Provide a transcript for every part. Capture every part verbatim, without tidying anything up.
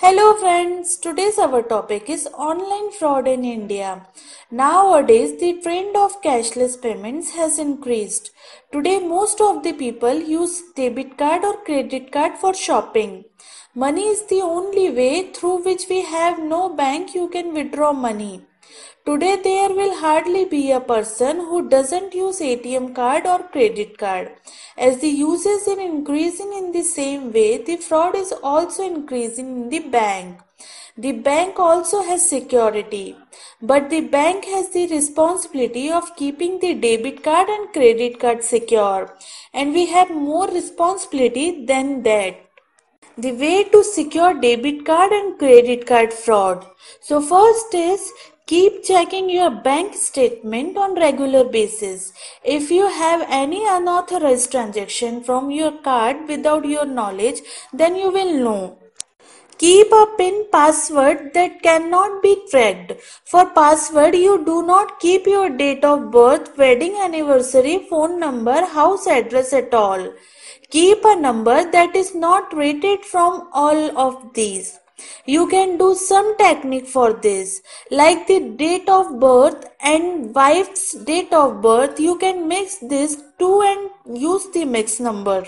Hello friends, today's our topic is online fraud in India. Nowadays, the trend of cashless payments has increased. Today, most of the people use debit card or credit card for shopping. Money is the only way through which we have no bank you can withdraw money. Today there will hardly be a person who doesn't use A T M card or credit card. As the usage is increasing in the same way, the fraud is also increasing in the bank. The bank also has security, but the bank has the responsibility of keeping the debit card and credit card secure, and we have more responsibility than that. The way to secure debit card and credit card fraud. So first is keep checking your bank statement on regular basis. If you have any unauthorized transaction from your card without your knowledge, then you will know. Keep a PIN password that cannot be tracked. For password, you do not keep your date of birth, wedding anniversary, phone number, house address at all. Keep a number that is not rated from all of these. You can do some technique for this, like the date of birth and wife's date of birth. You can mix these two and use the mix number.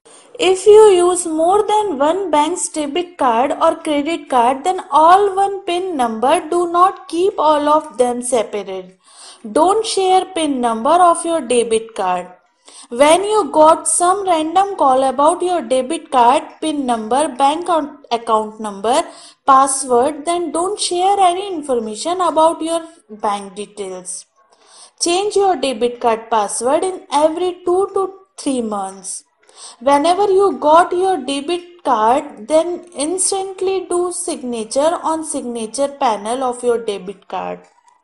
If you use more than one bank's debit card or credit card, then all one PIN number. Do not keep all of them separate. Don't share PIN number of your debit card. When you got some random call about your debit card, PIN number, bank account number, password, then don't share any information about your bank details. Change your debit card password in every two to three months. Whenever you got your debit card, then instantly do signature on signature panel of your debit card.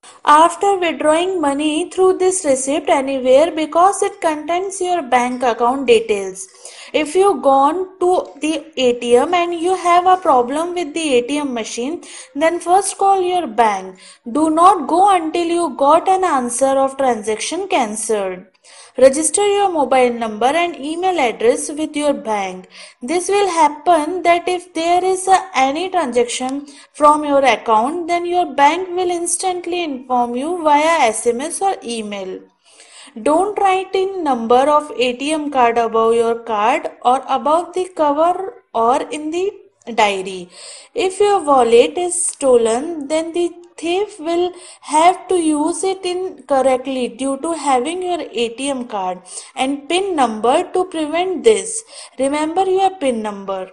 After withdrawing money through this receipt anywhere, because it contains your bank account details. If you gone to the A T M and you have a problem with the A T M machine, then first call your bank. Do not go until you got an answer of transaction cancelled. Register your mobile number and email address with your bank. This will happen that if there is a, any transaction from your account, then your bank will instantly inform you via S M S or email. Don't write in number of A T M card above your card or above the cover or in the diary. If your wallet is stolen, then the thief will have to use it incorrectly due to having your A T M card and PIN number. To prevent this, remember your PIN number.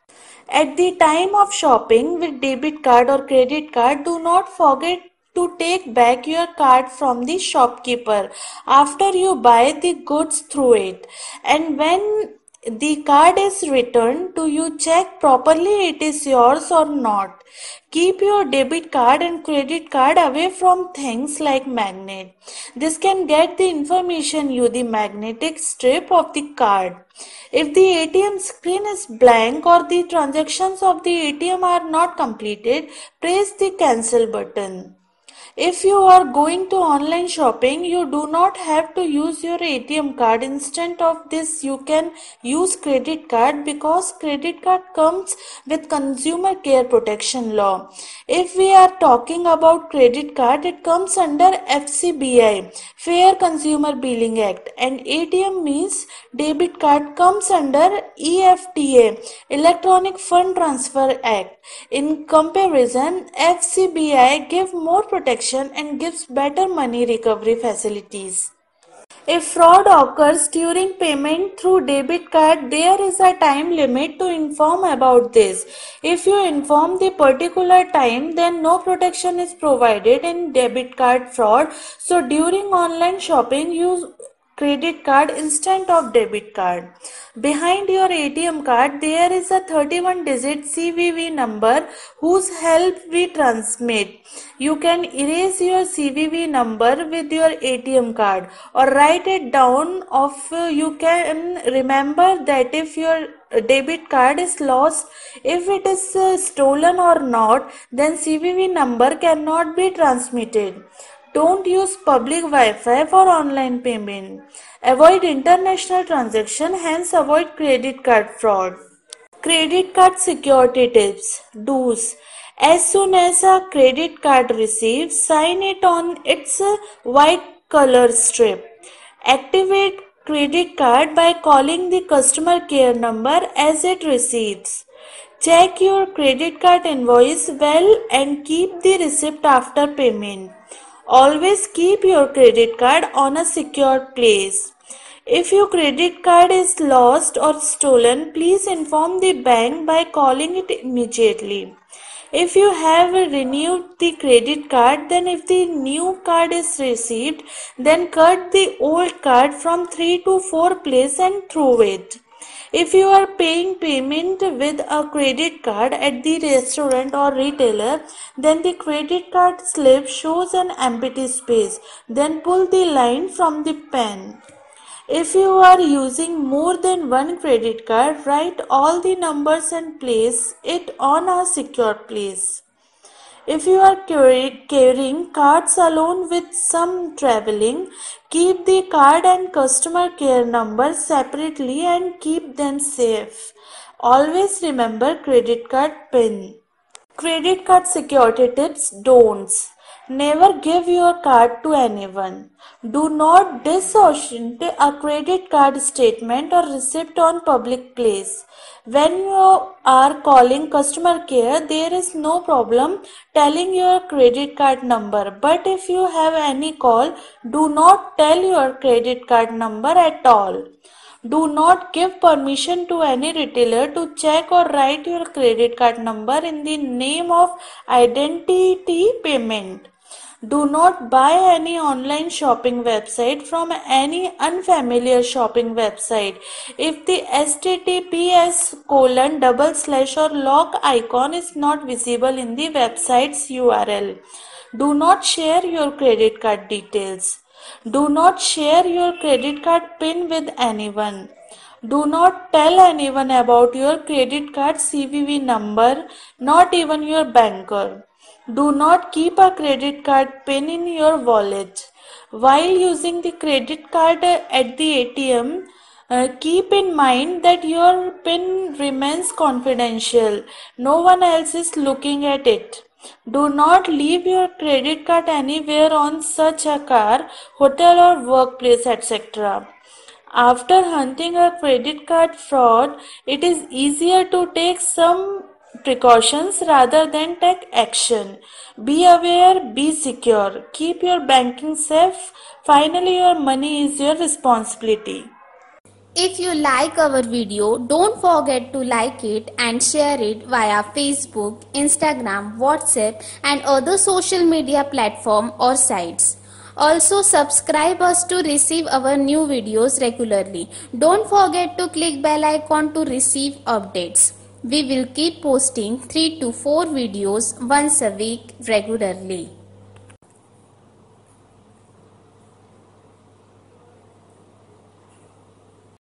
At the time of shopping with debit card or credit card, do not forget to take back your card from the shopkeeper after you buy the goods through it. And when the card is returned to you, check properly it is yours or not. Keep your debit card and credit card away from things like magnet. This can get the information you the magnetic strip of the card. If the A T M screen is blank or the transactions of the A T M are not completed, press the cancel button. If you are going to online shopping, you do not have to use your A T M card. Instead of this, you can use credit card because credit card comes with consumer care protection law. If we are talking about credit card, it comes under F C B I, Fair Consumer Billing Act, and A T M means debit card comes under E F T A, Electronic Fund Transfer Act. In comparison, F C B I gives more protection and gives better money recovery facilities. If fraud occurs during payment through debit card, there is a time limit to inform about this. If you inform the particular time, then no protection is provided in debit card fraud. So during online shopping, use credit card instead of debit card. Behind your A T M card, there is a thirty-one digit C V V number whose help we transmit. You can erase your C V V number with your A T M card or write it down. Of uh, you can remember that if your debit card is lost, if it is uh, stolen or not, then C V V number cannot be transmitted. Don't use public Wi-Fi for online payment. Avoid international transaction, hence avoid credit card fraud. Credit card security tips. Do's. As soon as a credit card received, sign it on its white color strip. Activate credit card by calling the customer care number as it receives. Check your credit card invoice well and keep the receipt after payment. Always keep your credit card on a secure place. If your credit card is lost or stolen, please inform the bank by calling it immediately. If you have renewed the credit card, then if the new card is received, then cut the old card from three to four places and throw it. If you are paying payment with a credit card at the restaurant or retailer, then the credit card slip shows an empty space. Then pull the line from the pen. If you are using more than one credit card, write all the numbers and place it on a secure place. If you are carrying cards alone with some traveling, keep the card and customer care numbers separately and keep them safe. Always remember credit card PIN. Credit card security tips. Don'ts. Never give your card to anyone. Do not disassociate a credit card statement or receipt on public place. When you are calling customer care, there is no problem telling your credit card number. But if you have any call, do not tell your credit card number at all. Do not give permission to any retailer to check or write your credit card number in the name of identity payment. Do not buy any online shopping website from any unfamiliar shopping website. If the H T T P S colon double slash or lock icon is not visible in the website's U R L, do not share your credit card details. Do not share your credit card PIN with anyone. Do not tell anyone about your credit card C V V number, not even your banker. Do not keep a credit card PIN in your wallet. While using the credit card at the A T M, uh, keep in mind that your PIN remains confidential. No one else is looking at it. Do not leave your credit card anywhere on such a car, hotel or workplace, et cetera. After hunting a credit card fraud, it is easier to take some precautions rather than take action. Be aware, be secure, keep your banking safe. Finally, your money is your responsibility. If you like our video, don't forget to like it and share it via Facebook, Instagram, WhatsApp and other social media platform or sites. Also subscribe us to receive our new videos regularly. Don't forget to click bell icon to receive updates. We will keep posting three to four videos once a week regularly.